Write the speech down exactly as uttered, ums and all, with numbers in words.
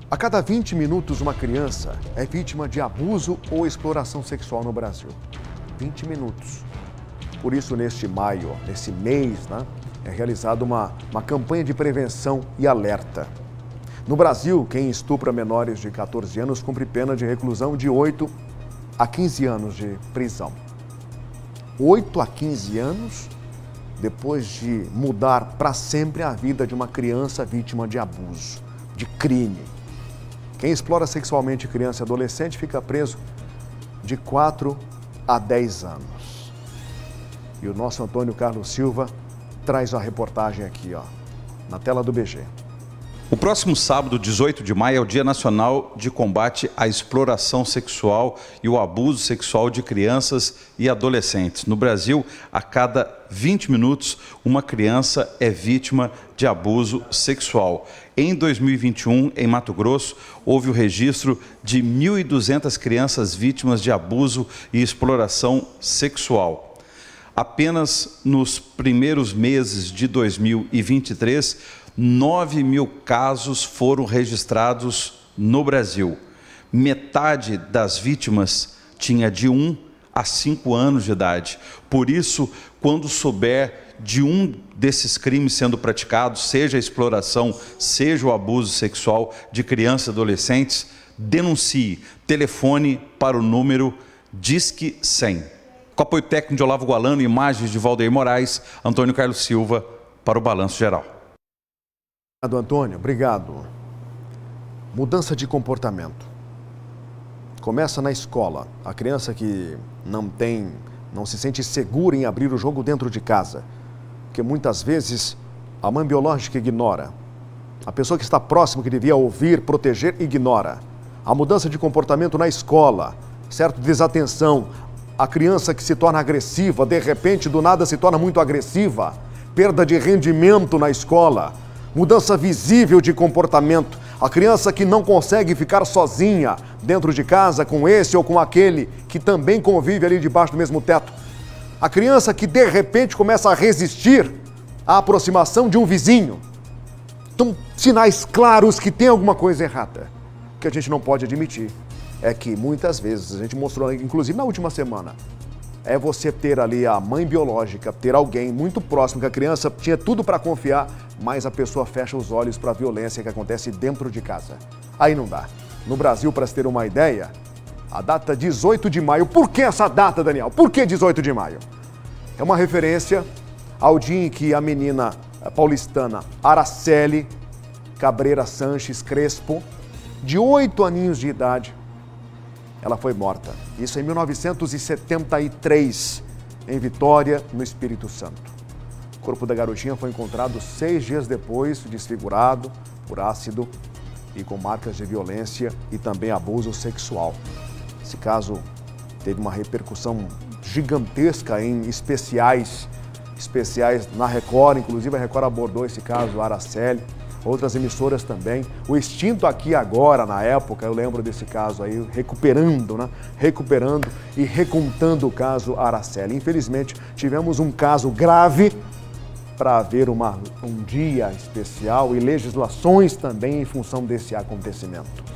A cada vinte minutos, uma criança é vítima de abuso ou exploração sexual no Brasil. vinte minutos. Por isso, neste maio, nesse mês, né, é realizada uma, uma campanha de prevenção e alerta. No Brasil, quem estupra menores de quatorze anos cumpre pena de reclusão de oito a quinze anos de prisão. oito a quinze anos depois de mudar para sempre a vida de uma criança vítima de abuso, de crime. Quem explora sexualmente criança e adolescente fica preso de quatro a dez anos. E o nosso Antônio Carlos Silva traz a reportagem aqui, ó, na tela do B G. O próximo sábado, dezoito de maio, é o Dia Nacional de Combate à Exploração Sexual e o Abuso Sexual de Crianças e Adolescentes. No Brasil, a cada vinte minutos, uma criança é vítima de abuso sexual. Em dois mil e vinte e um, em Mato Grosso, houve o registro de mil e duzentas crianças vítimas de abuso e exploração sexual. Apenas nos primeiros meses de dois mil e vinte e três, nove mil casos foram registrados no Brasil. Metade das vítimas tinha de um a cinco anos de idade. Por isso, quando souber de um desses crimes sendo praticados, seja a exploração, seja o abuso sexual de crianças e adolescentes, denuncie. Telefone para o número Disque cem. Com apoio técnico de Olavo Gualano, imagens de Valdeir Moraes, Antônio Carlos Silva para o Balanço Geral. Obrigado, Antônio. Obrigado. Mudança de comportamento. Começa na escola. A criança que não tem, não se sente segura em abrir o jogo dentro de casa, porque muitas vezes a mãe biológica ignora. A pessoa que está próxima, que devia ouvir, proteger, ignora. A mudança de comportamento na escola, certo? Desatenção. A criança que se torna agressiva, de repente, do nada se torna muito agressiva. Perda de rendimento na escola. Mudança visível de comportamento. A criança que não consegue ficar sozinha dentro de casa com esse ou com aquele que também convive ali debaixo do mesmo teto. A criança que de repente começa a resistir à aproximação de um vizinho. Então, sinais claros que tem alguma coisa errada. O que a gente não pode admitir é que muitas vezes, a gente mostrou inclusive na última semana, é você ter ali a mãe biológica, ter alguém muito próximo, que a criança tinha tudo para confiar, mas a pessoa fecha os olhos para a violência que acontece dentro de casa. Aí não dá. No Brasil, para se ter uma ideia, a data dezoito de maio, por que essa data, Daniel? Por que dezoito de maio? É uma referência ao dia em que a menina paulistana Araceli Cabreira Sanches Crespo, de oito aninhos de idade, ela foi morta. Isso em mil novecentos e setenta e três, em Vitória, no Espírito Santo. O corpo da garotinha foi encontrado seis dias depois, desfigurado por ácido e com marcas de violência e também abuso sexual. Esse caso teve uma repercussão gigantesca em especiais, especiais na Record, inclusive a Record abordou esse caso, Araceli. Outras emissoras também. O Extinto Aqui Agora, na época, eu lembro desse caso aí, recuperando, né? Recuperando e recontando o caso Araceli. Infelizmente, tivemos um caso grave para haver uma, um dia especial e legislações também em função desse acontecimento.